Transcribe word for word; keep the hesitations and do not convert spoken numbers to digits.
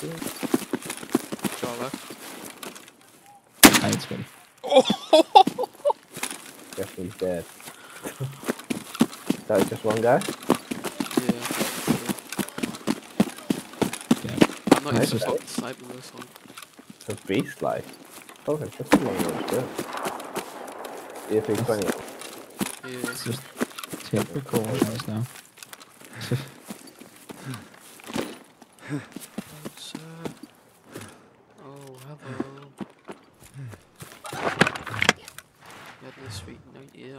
team. Draw left. Hey, it's ready. Oh! Guess he's dead. That was just one guy? Yeah. Yeah. I'm not Nice, used to right? fucking sniping this one. A beast life. Oh, it's just a long range gun. E F A twenty. Yeah. It's just take precautions now. Sir. Oh, hello. You had a sweet night, yeah.